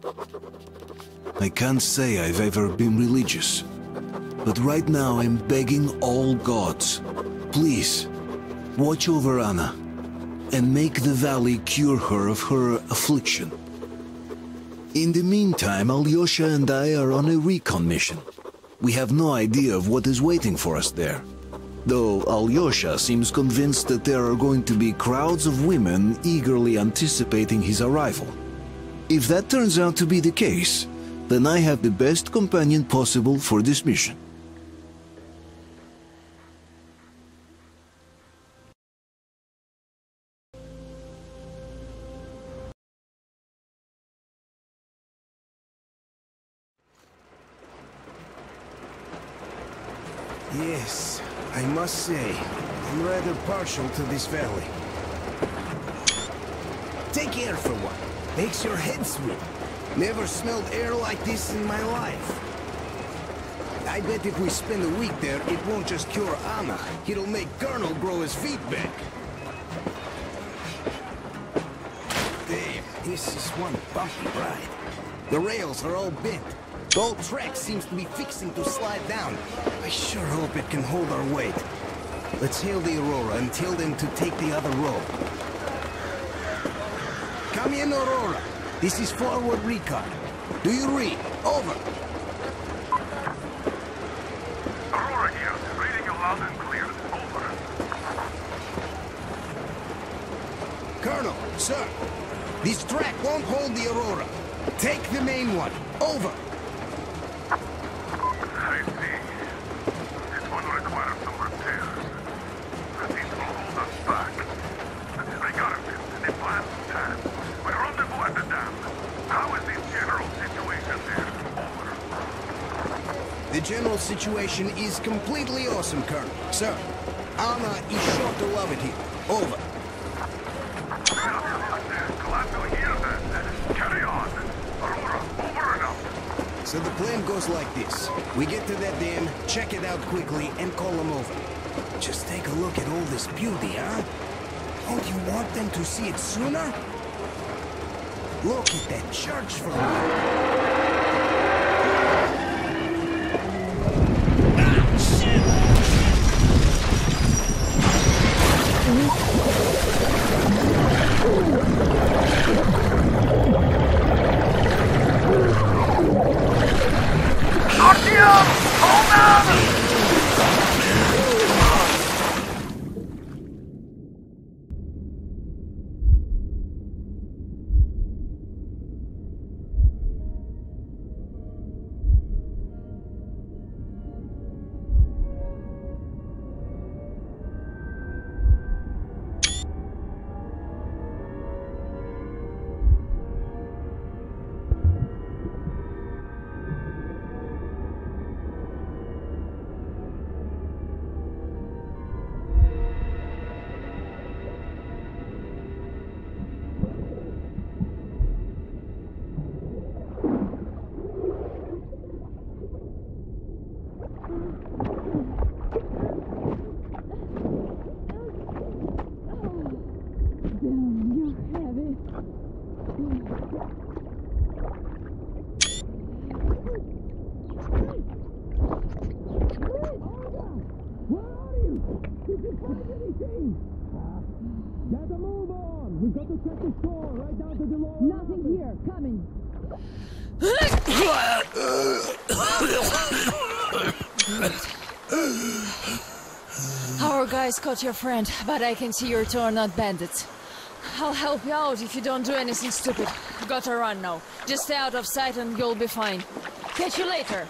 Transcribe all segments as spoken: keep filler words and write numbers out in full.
I can't say I've ever been religious, but right now I'm begging all gods, please, watch over Anna, and make the valley cure her of her affliction. In the meantime, Alyosha and I are on a recon mission. We have no idea of what is waiting for us there, though Alyosha seems convinced that there are going to be crowds of women eagerly anticipating his arrival. If that turns out to be the case, then I have the best companion possible for this mission. Yes, I must say, I'm rather partial to this valley. Take air for one. Makes your head swim. Never smelled air like this in my life. I bet if we spend a week there, it won't just cure Anna. It'll make Colonel grow his feet back. Damn, this is one bumpy ride. The rails are all bent. The whole track seems to be fixing to slide down. I sure hope it can hold our weight. Let's hail the Aurora and tell them to take the other road. Come in, Aurora. This is forward recon. Do you read? Over. Aurora here. Reading you loud and clear. Over. Colonel, sir. This track won't hold the Aurora. Take the main one. Over. I see. This one requires some repairs. It will hold us back. Regardless, the plan's time. We rendezvous at the dam. How is the general situation there? Over. The general situation is completely awesome, Colonel. Sir, Anna is sure to love it here. Over. Glad to hear that. Carry on. Aurora, over and out. So the plan goes like this. We get to that dam, check it out quickly, and call them over. Just take a look at all this beauty, huh? Don't you want them to see it sooner? Look at that church for a minute. Ah, shit! Artyom! Hold on! Gotta move on! We've got to check the store right down to the law. Nothing here. Coming. Our guys caught your friend, but I can see your two are not bandits. I'll help you out if you don't do anything stupid. Gotta run now. Just stay out of sight and you'll be fine. Catch you later.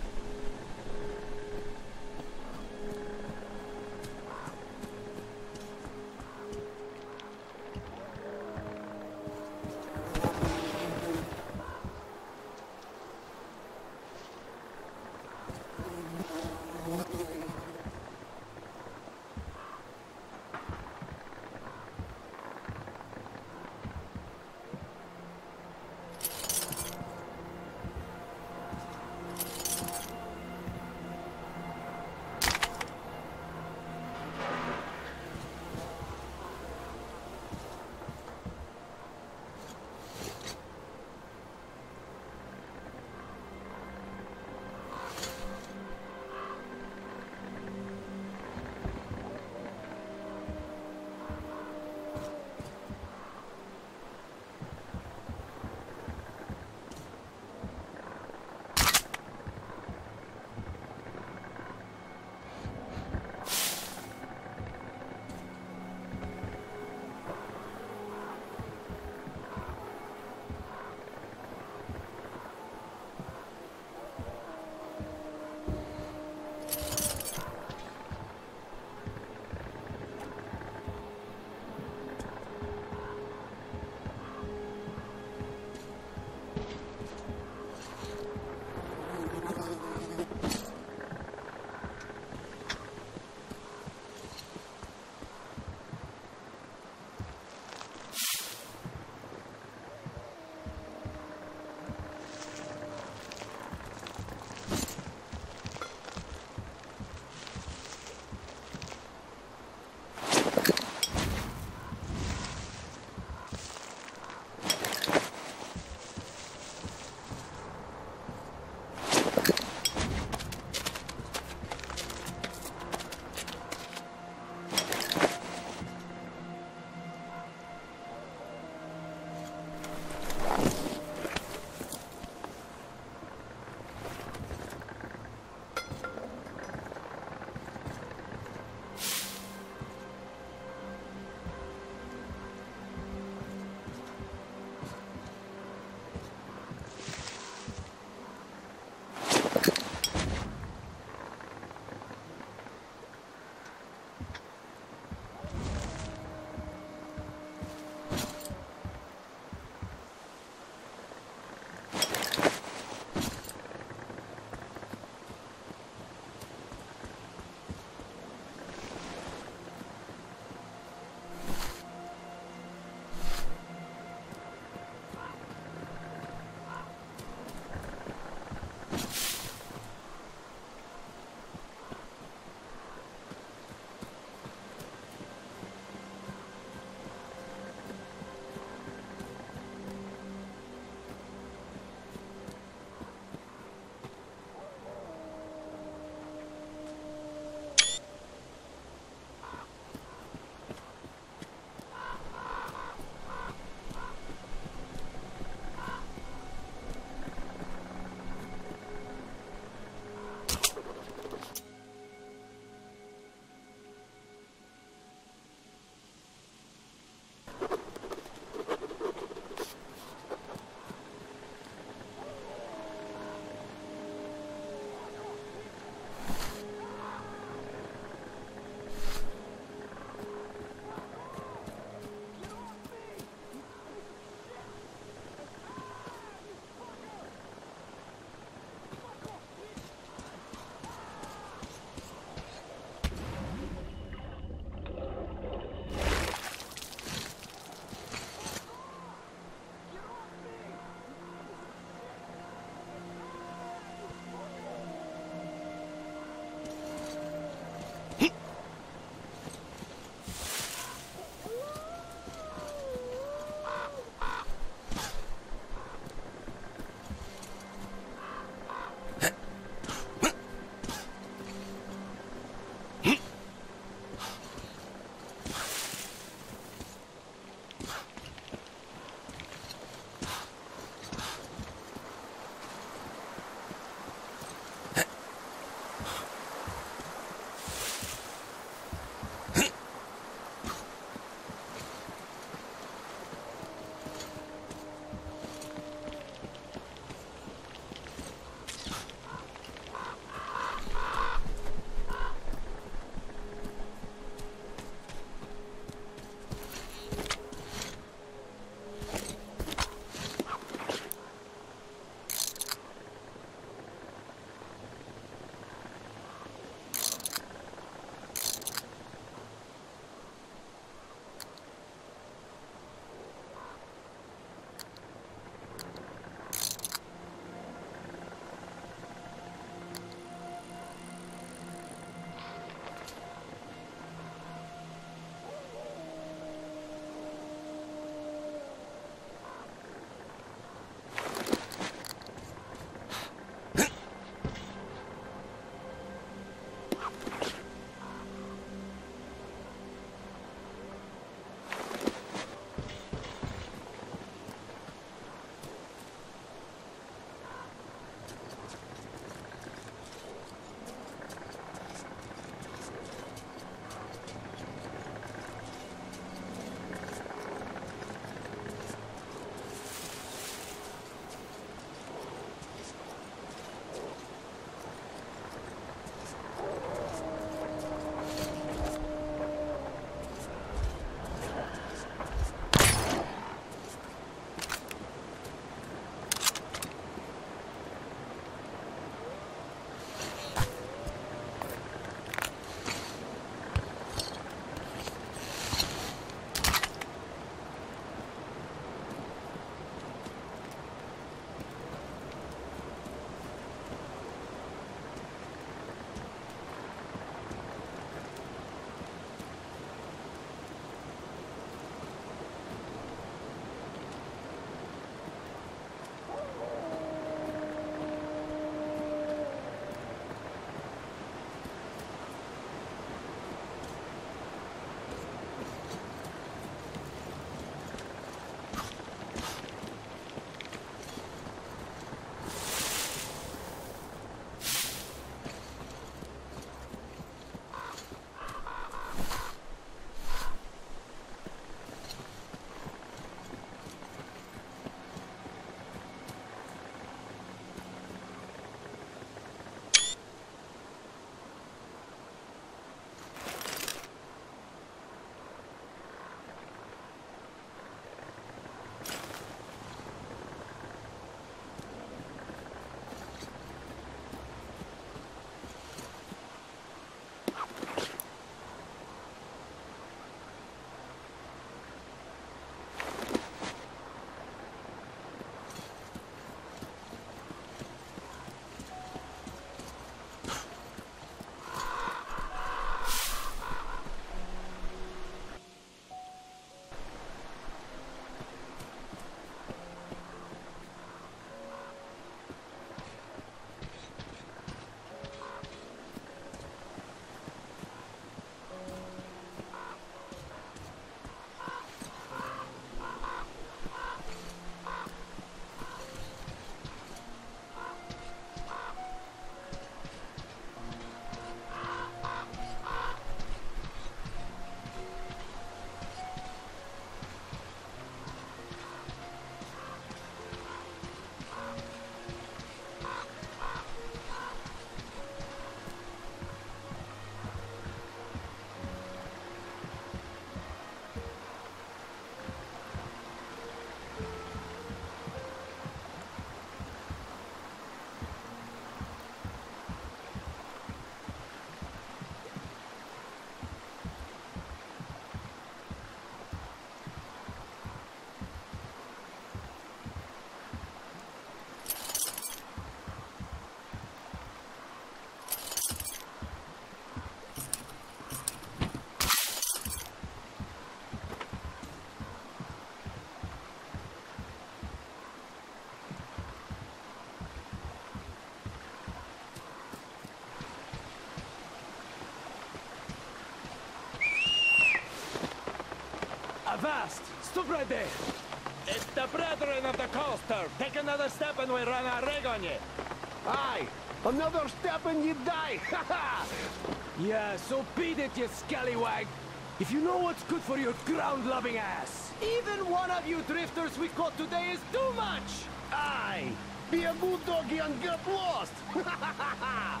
fast! Stop right there! It's the brethren of the coaster! Take another step and we run our rig on you! Aye! Another step and you die! Ha ha! Yeah, so beat it, you scallywag! If you know what's good for your ground-loving ass! Even one of you drifters we caught today is too much! Aye! Be a good doggy and get lost! Ha ha ha ha!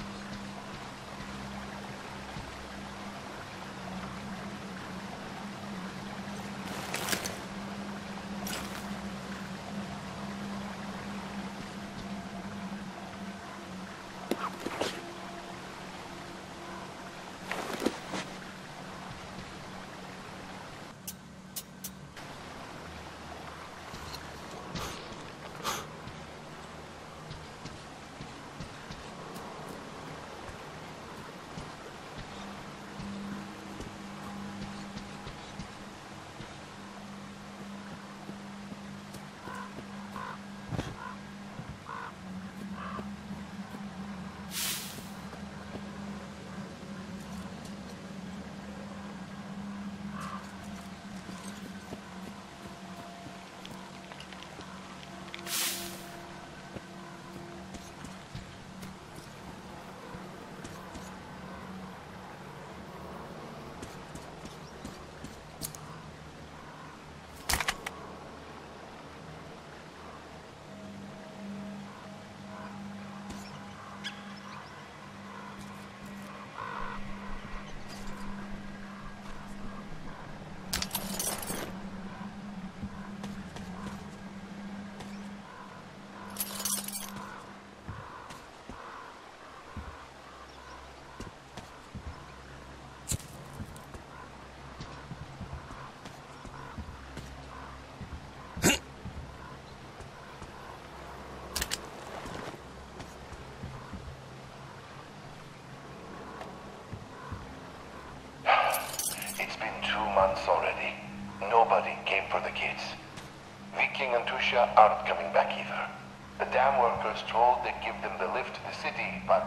Already. Nobody came for the kids. Viking and Tusha aren't coming back either. The dam workers told they'd give them the lift to the city, but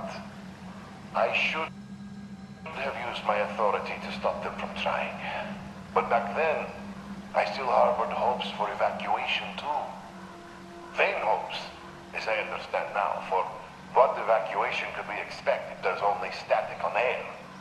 I should have used my authority to stop them from trying. But back then, I still harbored hopes for evacuation too. Vain hopes, as I understand now, for what evacuation could we expect if there's only static on air?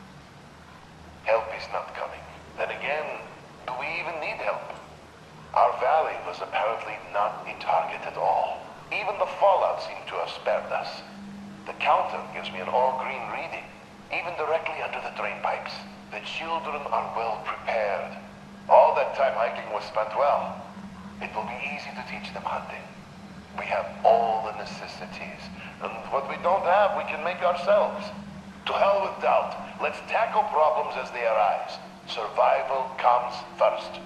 Help is not coming. Then again, do we even need help? Our valley was apparently not a target at all. Even the fallout seemed to have spared us. The counter gives me an all-green reading, even directly under the drain pipes. The children are well prepared. All that time hiking was spent well. It will be easy to teach them hunting. We have all the necessities, and what we don't have, we can make ourselves. To hell with doubt. Let's tackle problems as they arise. Survival comes first.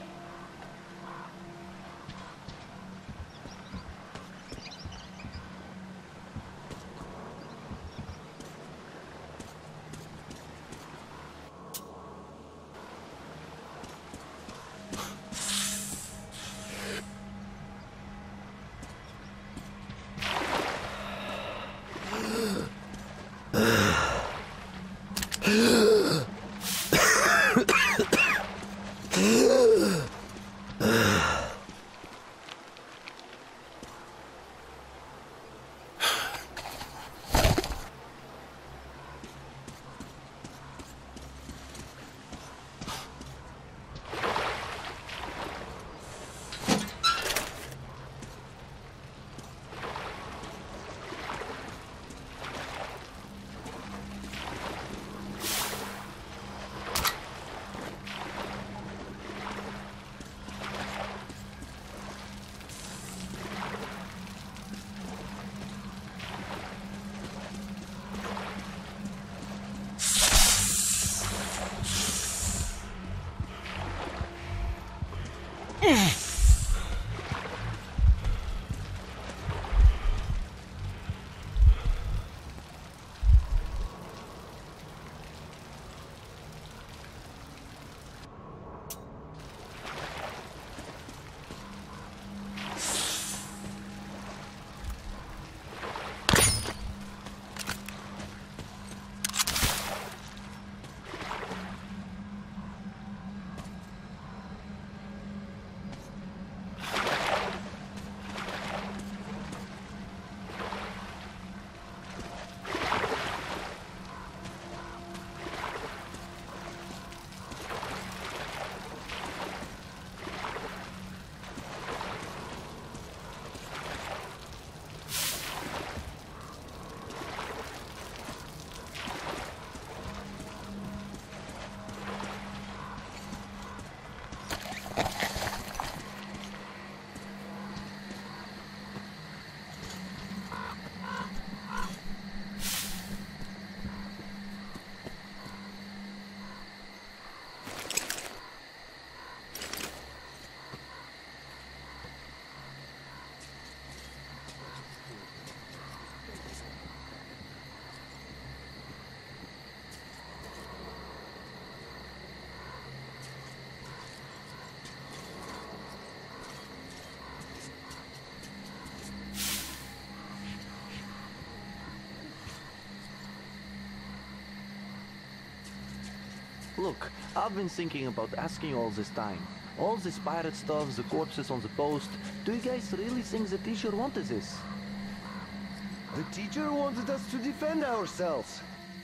Look, I've been thinking about asking all this time. All this pirate stuff, the corpses on the post. Do you guys really think the teacher wanted this? The teacher wanted us to defend ourselves.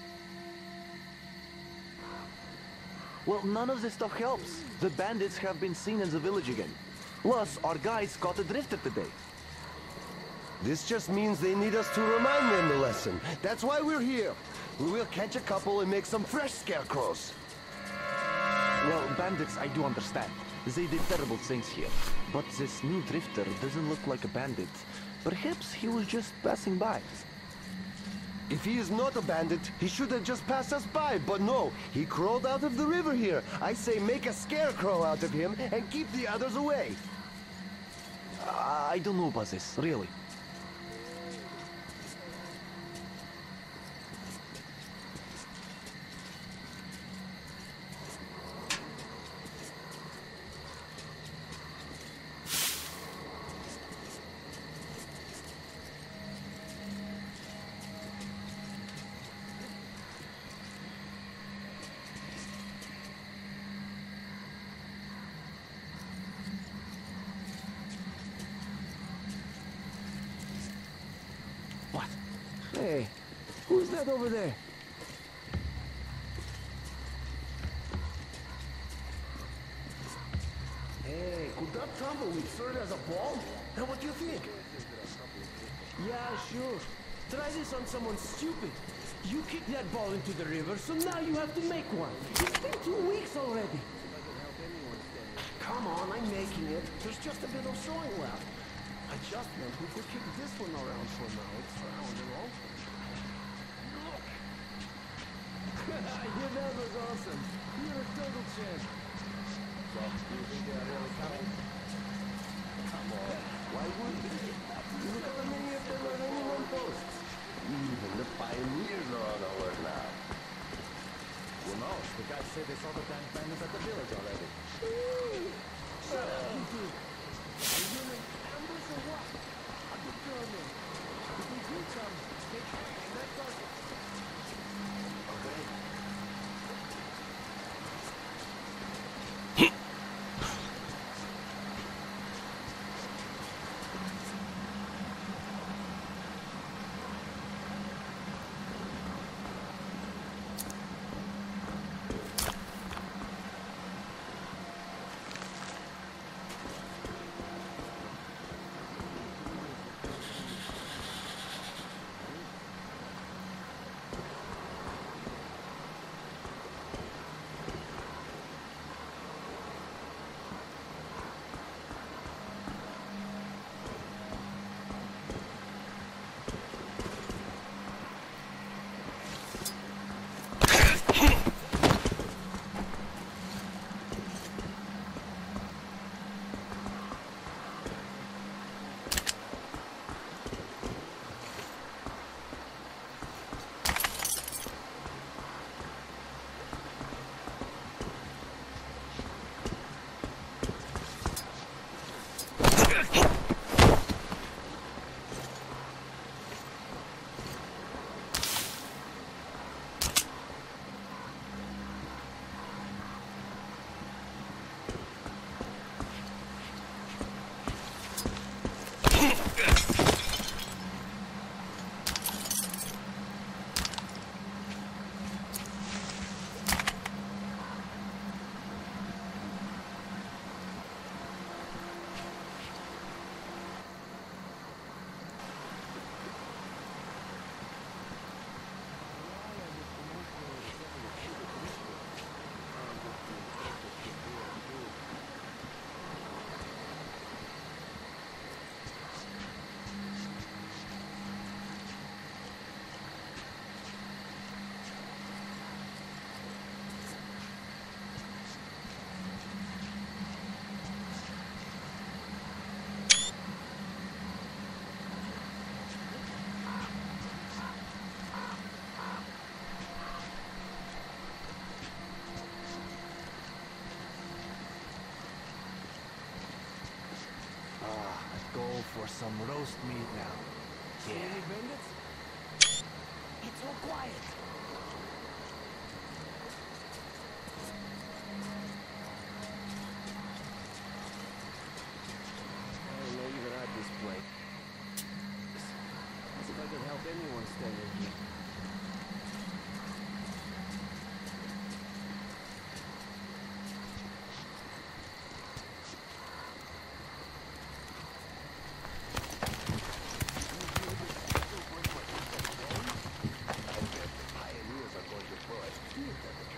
Well, none of this stuff helps. The bandits have been seen in the village again. Plus, our guys got adrift today. This just means they need us to remind them the lesson. That's why we're here. We will catch a couple and make some fresh scarecrows. Well, bandits, I do understand. They did terrible things here. But this new drifter doesn't look like a bandit. Perhaps he was just passing by. If he is not a bandit, he should have just passed us by. But no, he crawled out of the river here. I say make a scarecrow out of him and keep the others away. Uh, I don't know about this, really. Hey, who's that over there? Hey, could that tumbleweed serve as a ball? Now what do you think? Yeah, sure. Try this on someone stupid. You kicked that ball into the river, so now you have to make one. It's been two weeks already. Come on, I'm making it. There's just a bit of throwing left. I just meant we could kick this one around for now. It's round, you know? Look! Your dad was awesome. You're a total champ. So, do you think they're really coming? Come on. Why would they? Look how many of them are running on posts. Even the pioneers are on alert now. Who knows? The guy said they saw the tank bandits at the village already. Shut up, you two. Are you in ambush or what? I'm determined. If we do come, take and let us. Okay. For some roast meat now. Yeah. Any bandits? It's all quiet.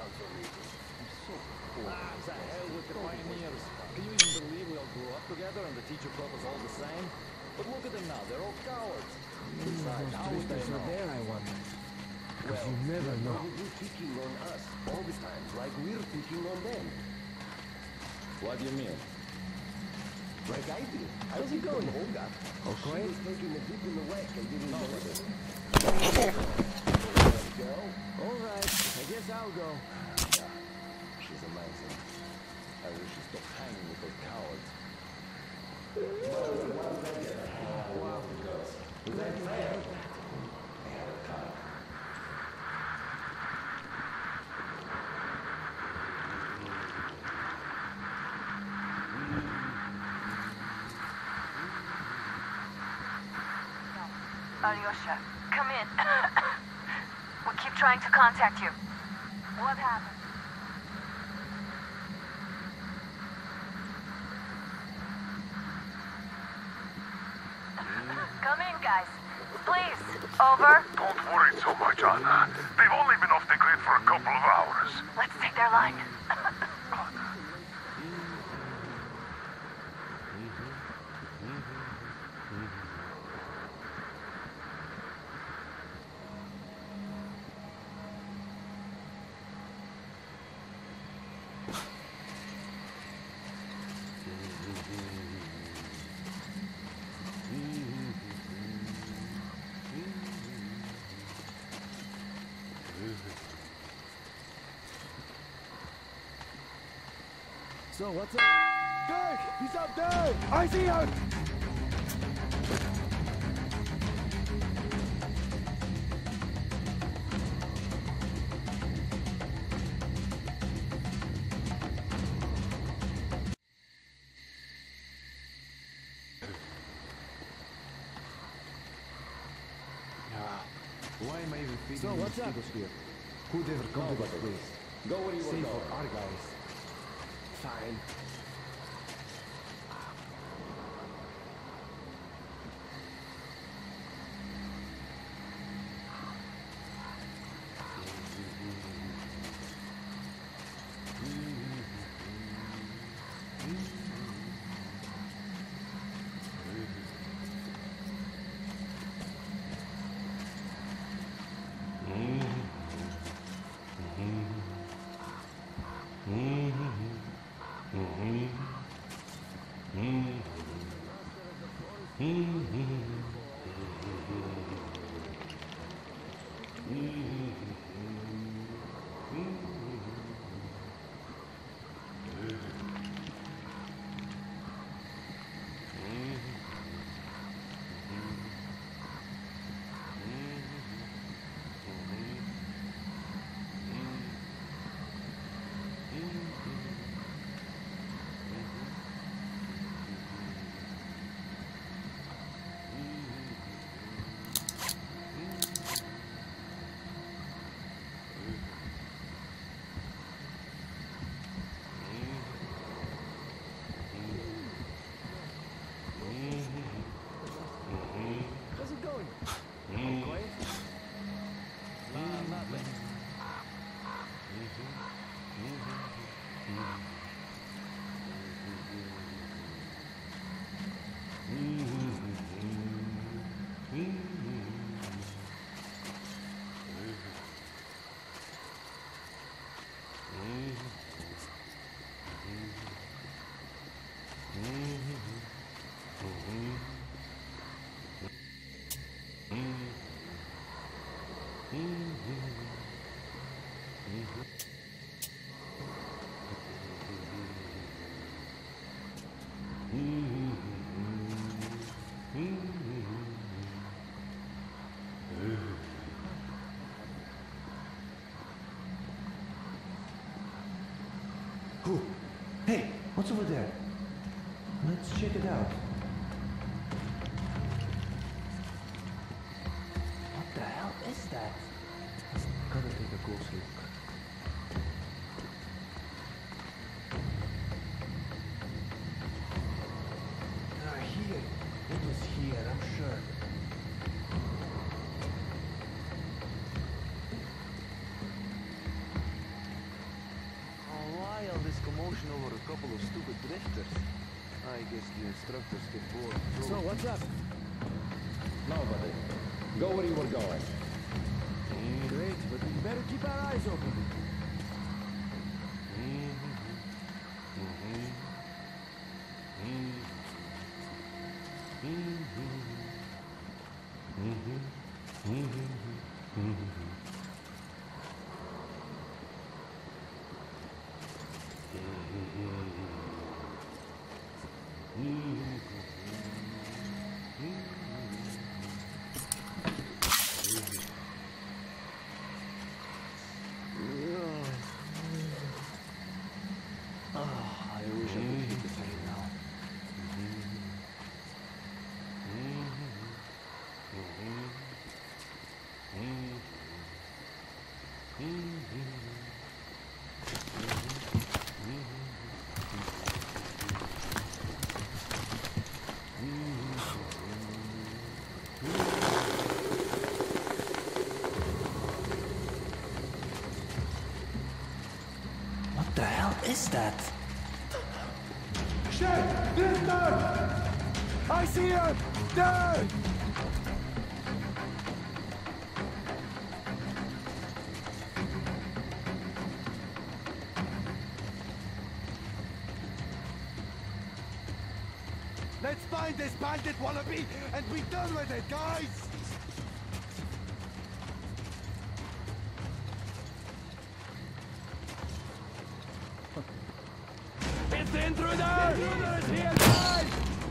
council meeting. I'm so poor. Ah, the hell with the pioneers. Can you even believe we all grew up together and the teacher taught us all the same? But look at them now, they're all cowards. Besides, how would they know? there, I wonder. Well, you never know. probably picking on us all the time, like we're picking on them. What do you mean? Like I did. How's it going, Olga? Okay. She was taking a dip in the lake and didn't know it. Let's go. All right, I guess I'll go. Yeah, she's amazing. I wish she stopped hanging with those cowards. Alyosha, come in. We keep trying to contact you. What happened? Come in, guys. Please. Over. Don't worry so much, Anna. They've only been off the grid for a couple of hours. Let's take their line. So, what's up? Dirk! He's up there! I see him! Why am I even feeding So, what's up? mosquitoes here? Who'd ever come to this place? Go where you Save want to for go. our guys. Fine. How's it going? Okay? Uh, nothing. Who? Hey, what's over there? Let's check it out. What the hell is that? Gotta take a close look. Ah, here. It was here, I'm sure. commotion over a couple of stupid drifters. I guess the instructors get bored. So, what's up? Nobody. Go where you were going. Great, but we better keep our eyes open. What the hell is that? Shit! Drifter! I see him! There! Let's find this bandit wannabe and be done with it, guys! It's the intruder! The intruder is here, guys!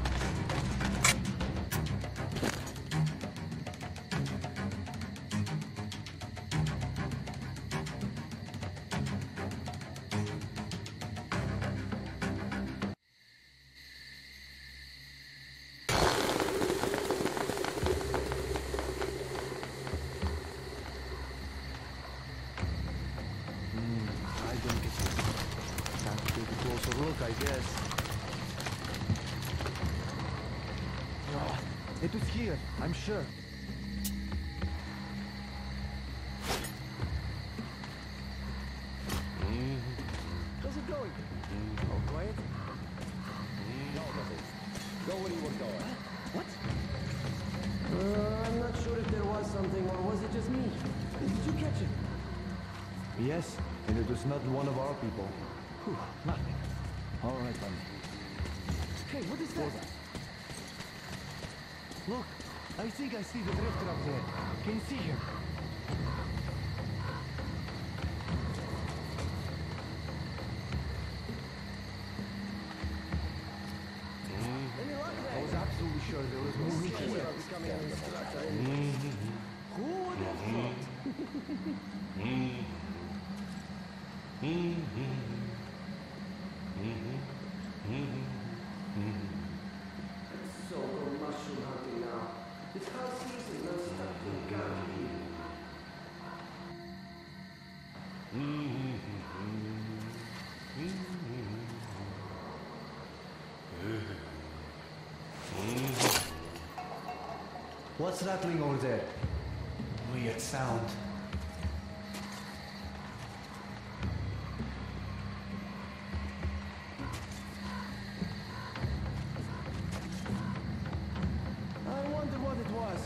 Look, I guess. Oh, it was here, I'm sure. How's it going? All quiet? Nobody. Go where you were going. What? Uh, I'm not sure if there was something, or was it just me? Did you catch it? Yes, and it was not one of our people. Whew, nothing. All right, then. Hey, what is that? Look, I think I see the drifter up there. Can you see him? I was absolutely sure there was no Me reason. too. Who would have thought? So go mushroom hunting now. It's high season, no stuff to guarantee. What's rattling over there? Weird sound. I wonder what it was.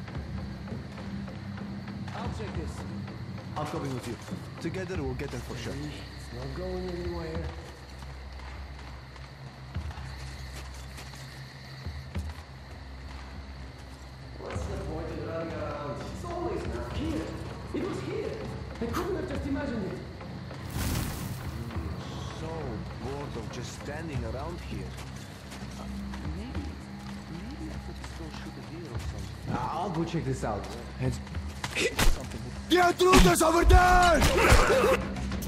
I'll check this. I'm coming with you. Together we'll get them for sure. It's not going anywhere. What's the point in running around? It's always now. Here! It was here! I couldn't have just imagined it. So bored of just standing around here. Uh, maybe, maybe I could still shoot a deer or something. Uh, I'll go check this out. And Something would The intruder's over there!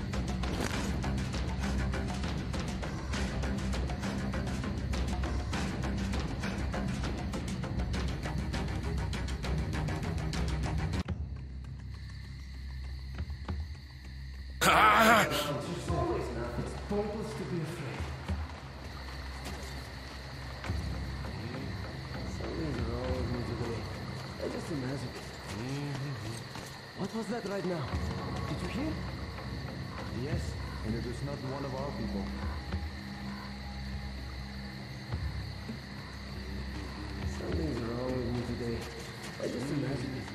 It's always enough. It's pointless to be afraid. Some things are all over me today. I just imagine. What was that right now? Did you hear? Yes, and it is not one of our people. Something's wrong with me today. I just imagine it.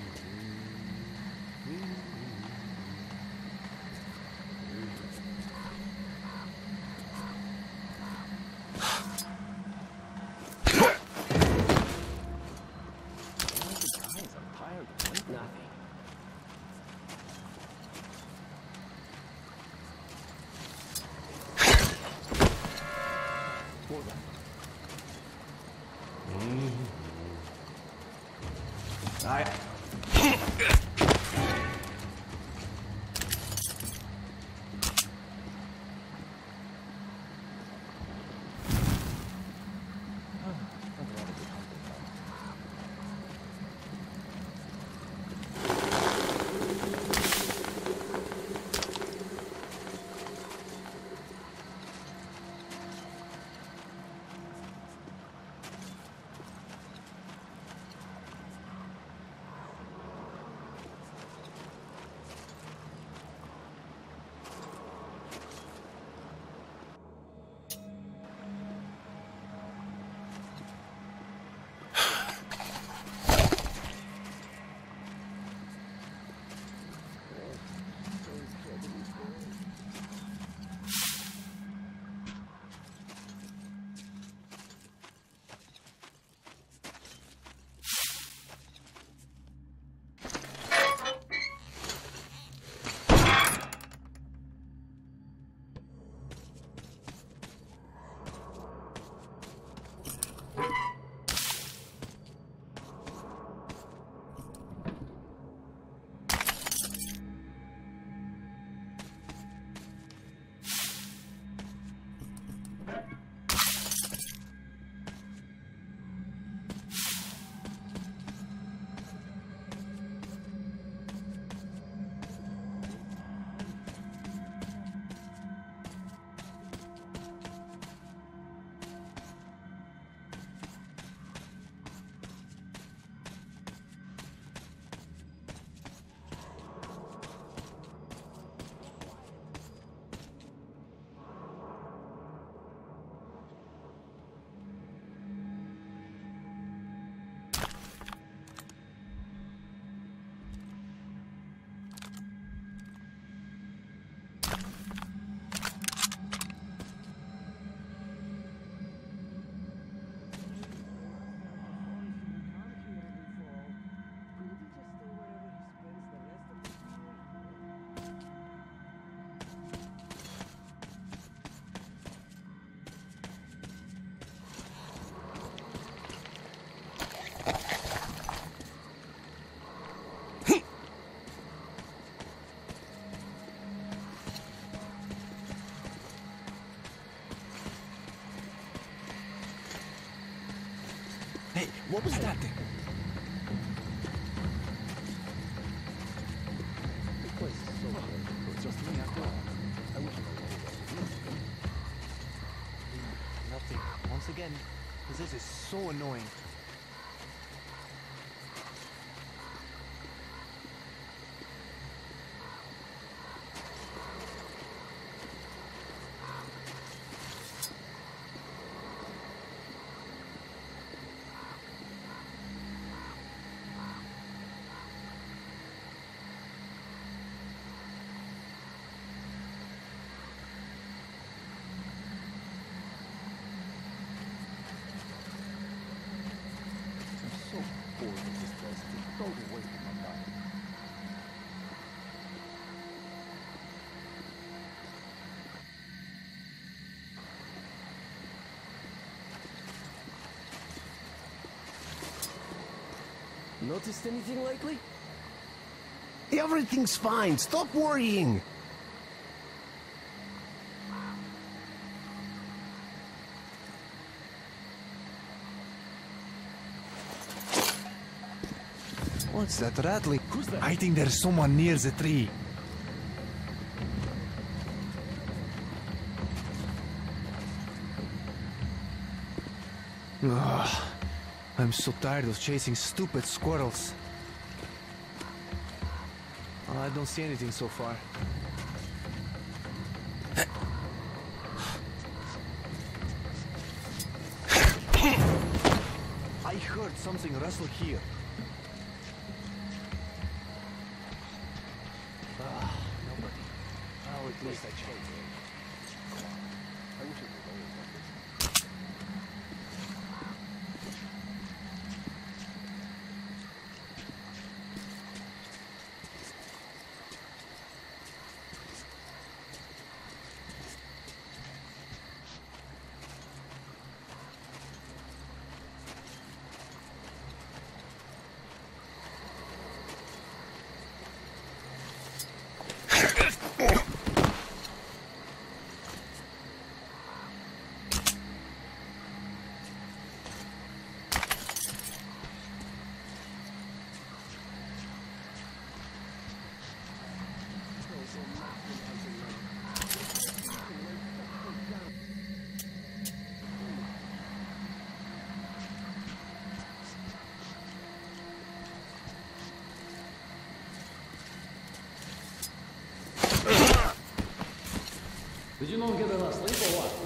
Hey, what was that thing? This place is so cool. It's just me after all. I wish I was nothing. Once again, because this is so annoying. Noticed anything lately? Everything's fine. Stop worrying. What's that rattling? Who's that? I think there's someone near the tree. Ugh. I'm so tired of chasing stupid squirrels. Oh, I don't see anything so far. something rustle here. Ah, nobody. Oh, at least I checked. Did you not get enough sleep or what?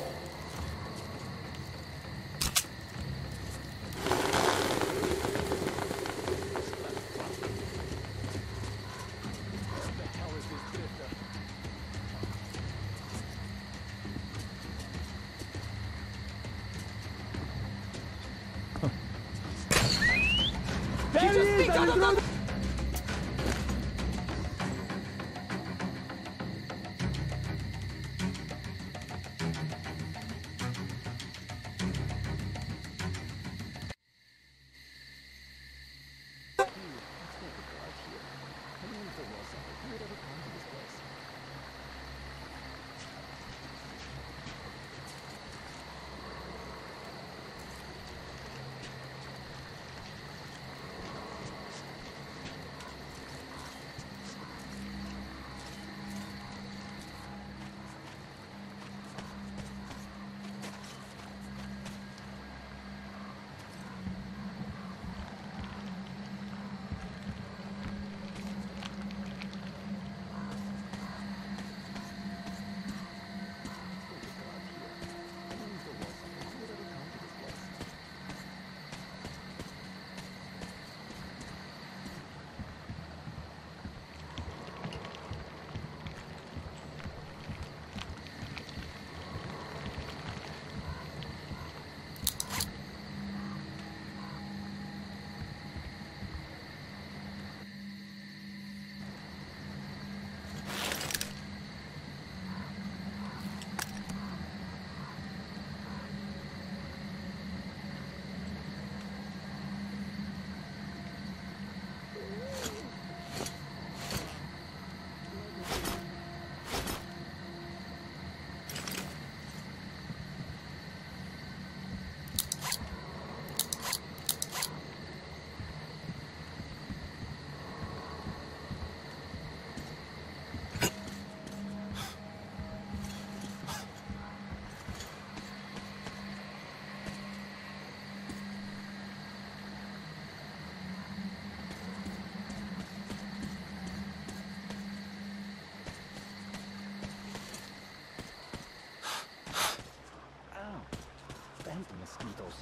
Mosquitoes.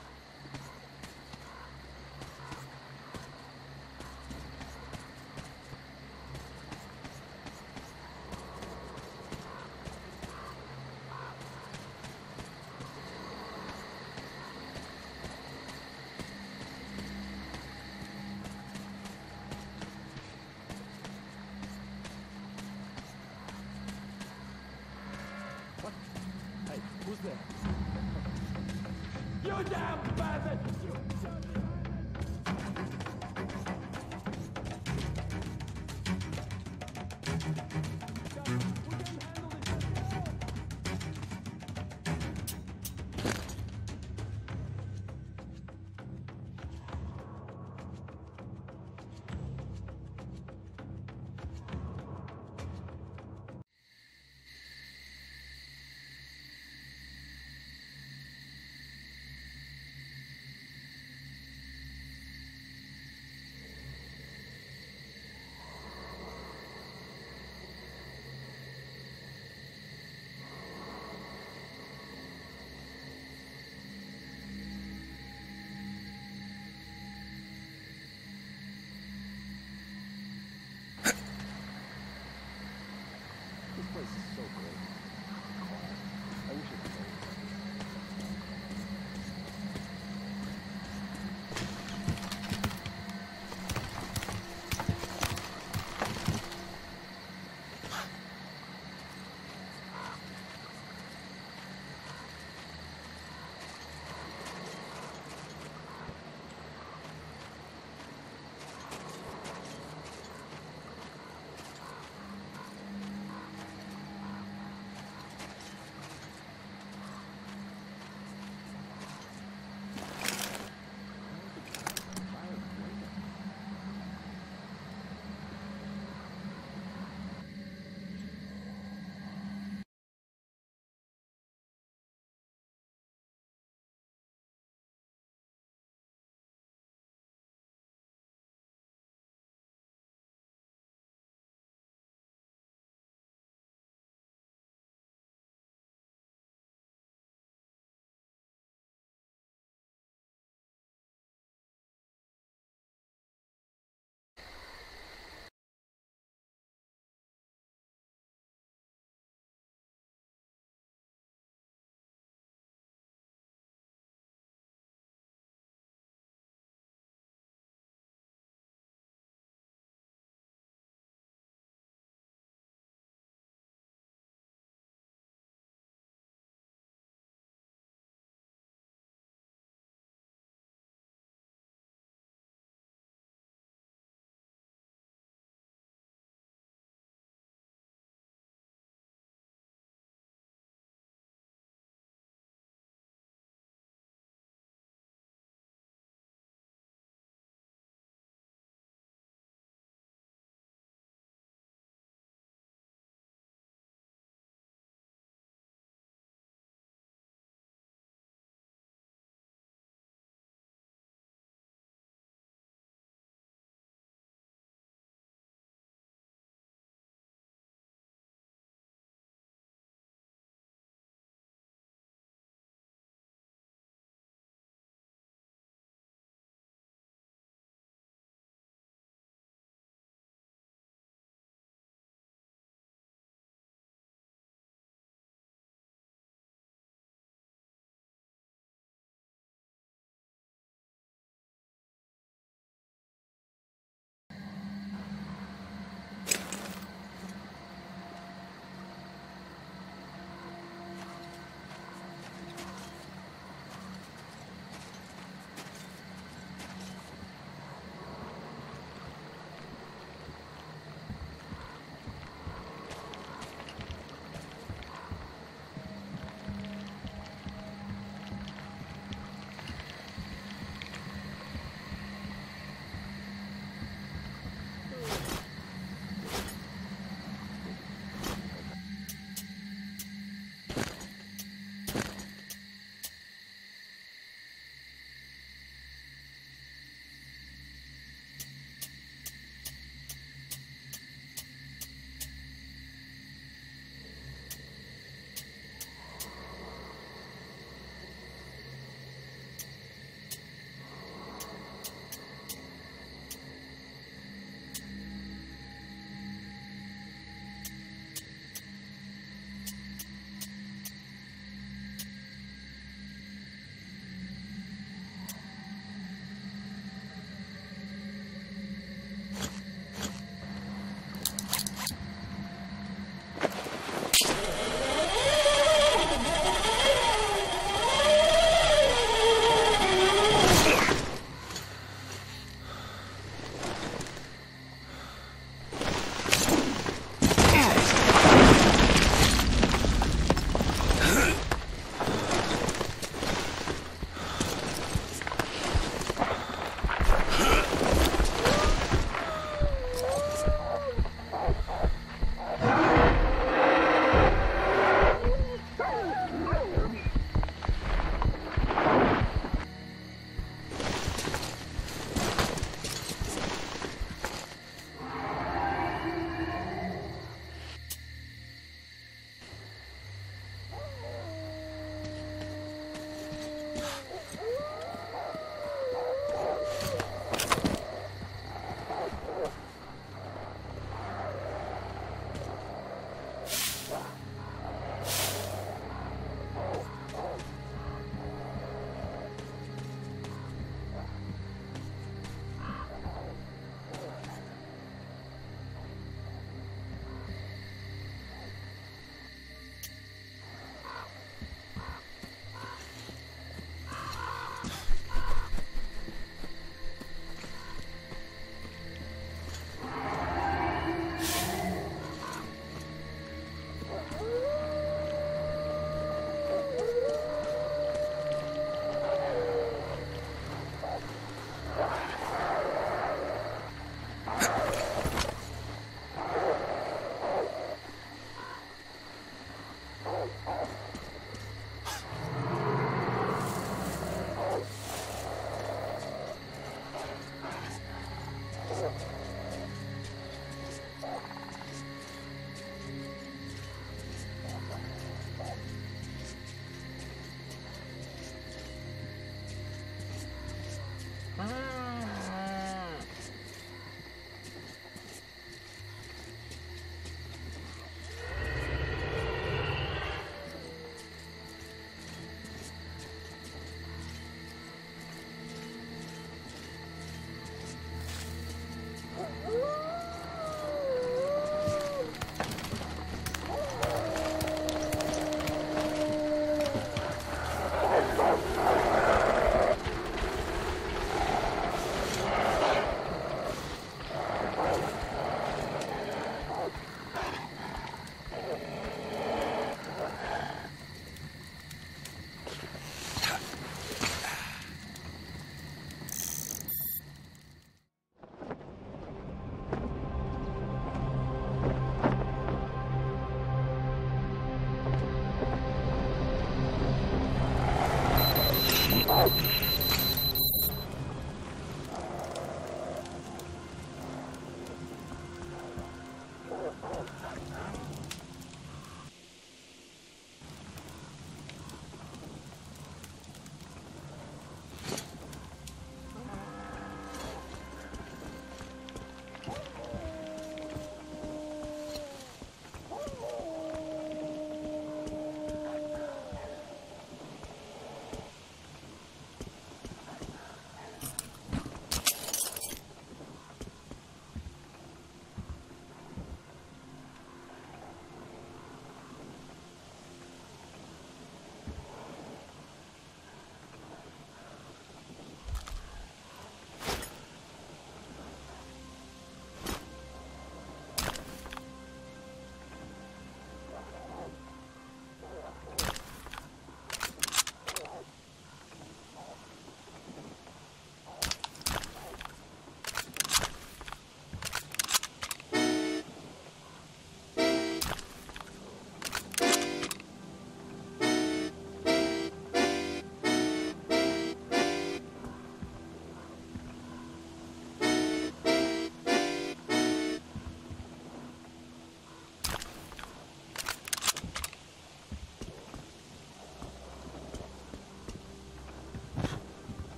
What? Hey, who's there? You damn bastard! You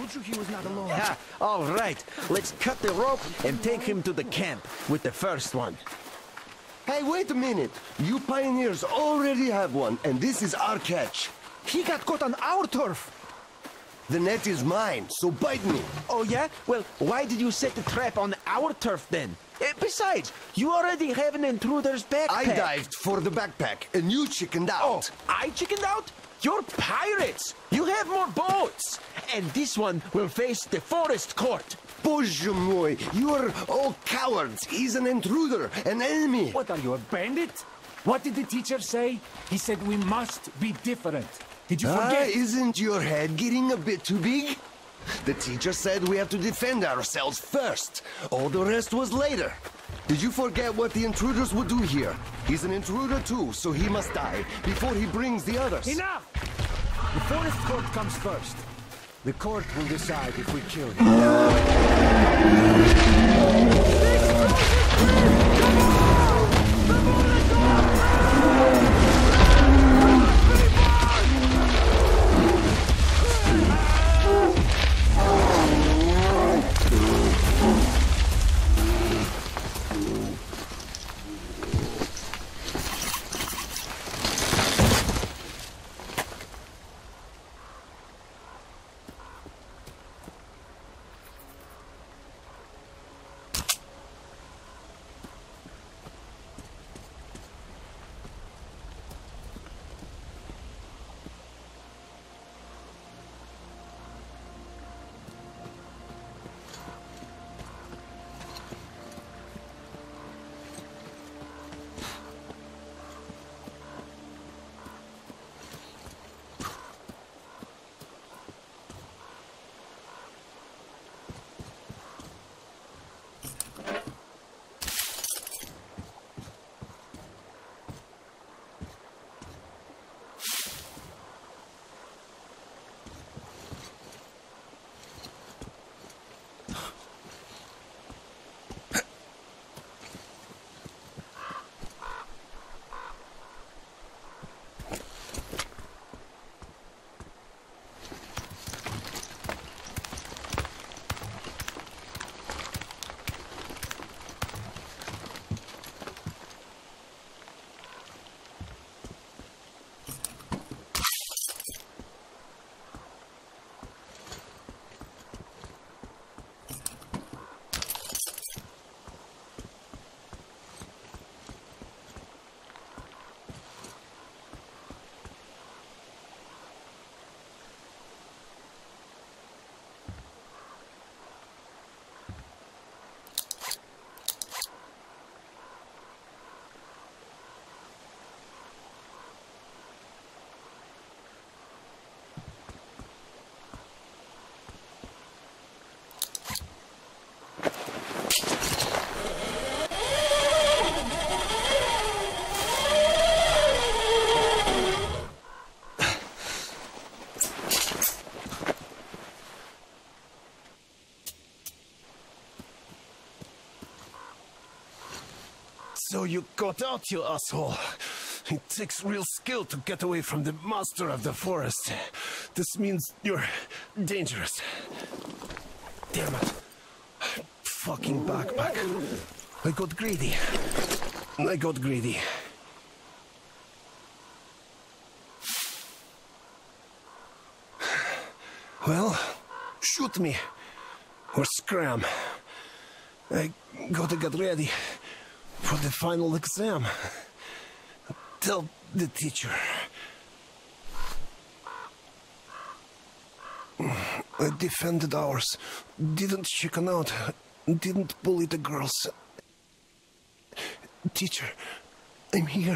told you he was not alone. Ha! All right, let's cut the rope and take him to the camp with the first one. Hey, wait a minute. You pioneers already have one, and this is our catch. He got caught on our turf. The net is mine, so bite me. Oh yeah? Well, why did you set the trap on our turf then? Eh, besides, you already have an intruder's backpack. I dived for the backpack, and you chickened out. Oh, I chickened out? You're pirates! You have more boats! And this one will face the forest court. Bоже mой, you're all cowards. He's an intruder, an enemy. What are you, a bandit? What did the teacher say? He said we must be different. Did you Ah, forget? isn't your head getting a bit too big? The teacher said we have to defend ourselves first. All the rest was later. Did you forget what the intruders would do here? He's an intruder too, so he must die before he brings the others. Enough! The forest court comes first. The court will decide if we kill him. So you got out, you asshole. It takes real skill to get away from the master of the forest. This means you're dangerous. Damn it. Fucking backpack. I got greedy. I got greedy. Well, shoot me. Or scram. I gotta get ready for the final exam. Tell the teacher. I defended ours. Didn't chicken out. Didn't bully the girls. Teacher, I'm here.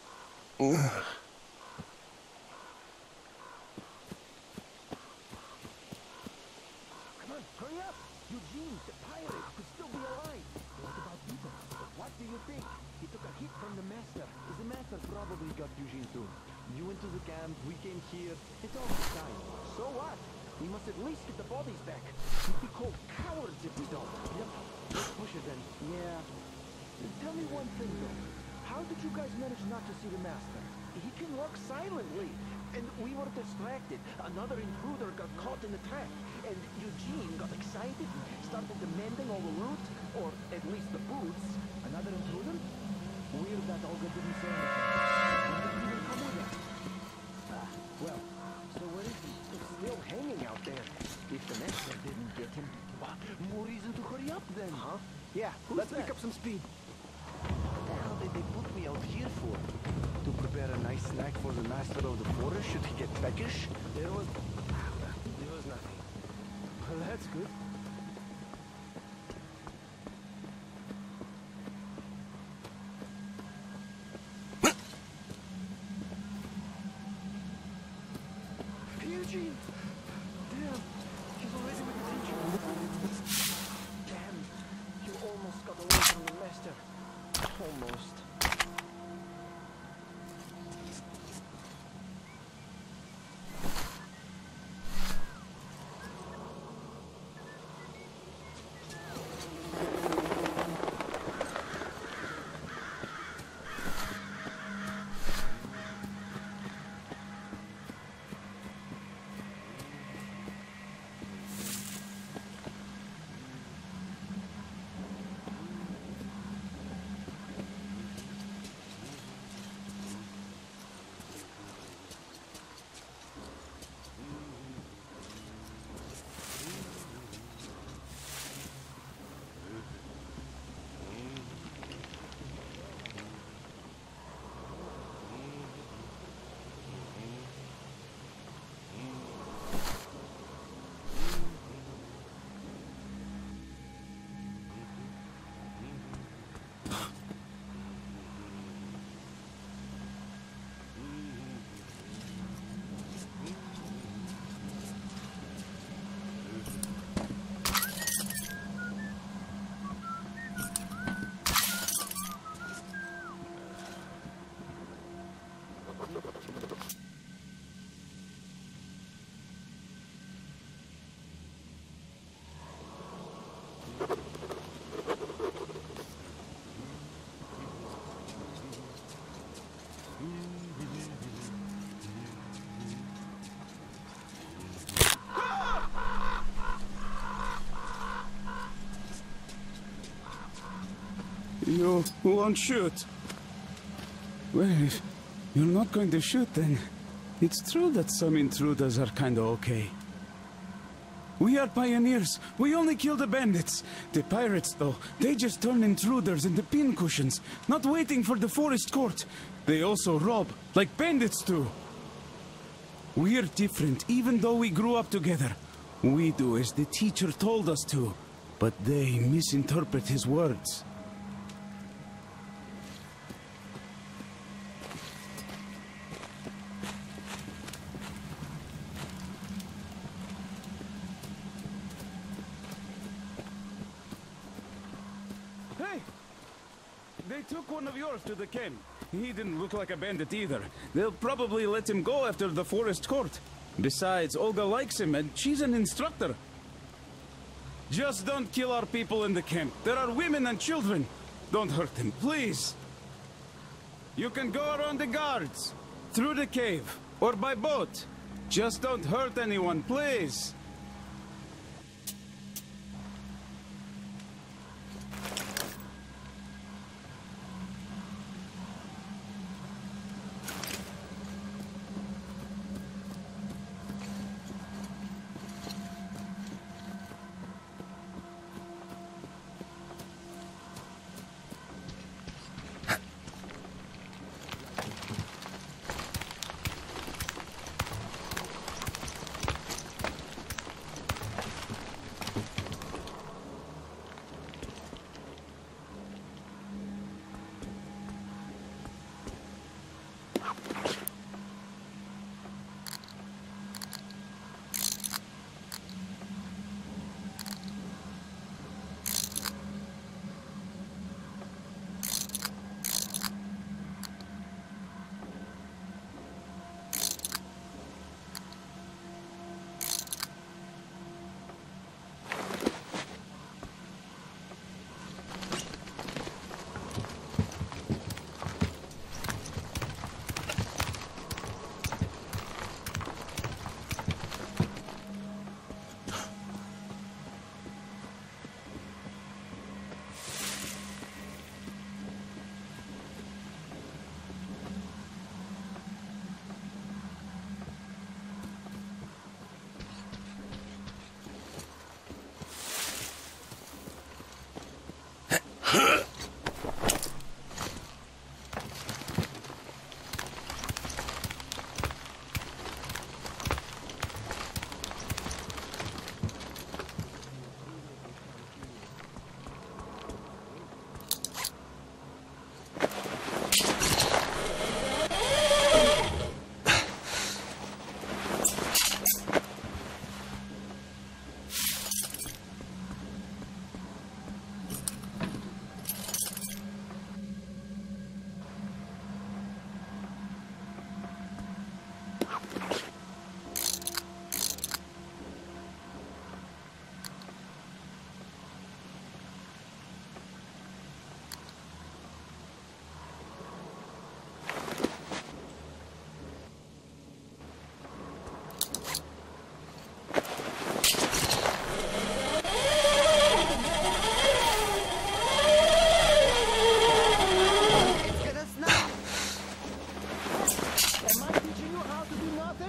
Probably got Eugene too. You went to the camp, we came here. It's all the time. So what? We must at least get the bodies back. We'd be called cowards if we don't. Yep. Let's push it then. Yeah. Tell me one thing though. How did you guys manage not to see the master? He can walk silently. And we were distracted. Another intruder got caught in the trap. And Eugene got excited and started demanding all the loot, or at least the boots. Another intruder? Weird that Olga didn't say anything. When did he even come with us? Ah, well, so where is he? He's still hanging out there. If the Nexter didn't get him, well, more reason to hurry up then. Huh? Yeah, Who's let's that? pick up some speed. What the hell did they put me out here for? To prepare a nice snack for the master of the forest should he get peckish? There was... there was nothing. Well, that's good. Eugene! Damn, he's already with the teacher. Damn, you almost got away from the master. Almost. You won't shoot. Well, if you're not going to shoot, then it's true that some intruders are kinda okay. We are pioneers. We only kill the bandits. The pirates, though, they just turn intruders into pincushions, not waiting for the forest court. They also rob, like bandits do. We're different, even though we grew up together. We do as the teacher told us to, but they misinterpret his words. They took one of yours to the camp. He didn't look like a bandit either. They'll probably let him go after the forest court. Besides, Olga likes him and she's an instructor. Just don't kill our people in the camp. There are women and children. Don't hurt them, please. You can go around the guards, through the cave, or by boat. Just don't hurt anyone, please.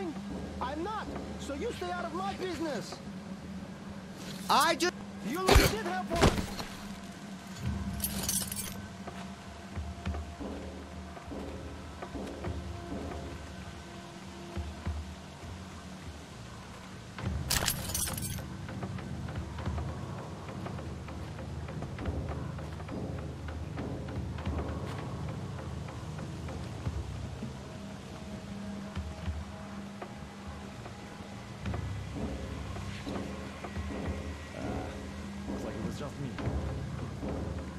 anything? I'm not, so you stay out of my business. I just... You legit have one. Looks like it was just me.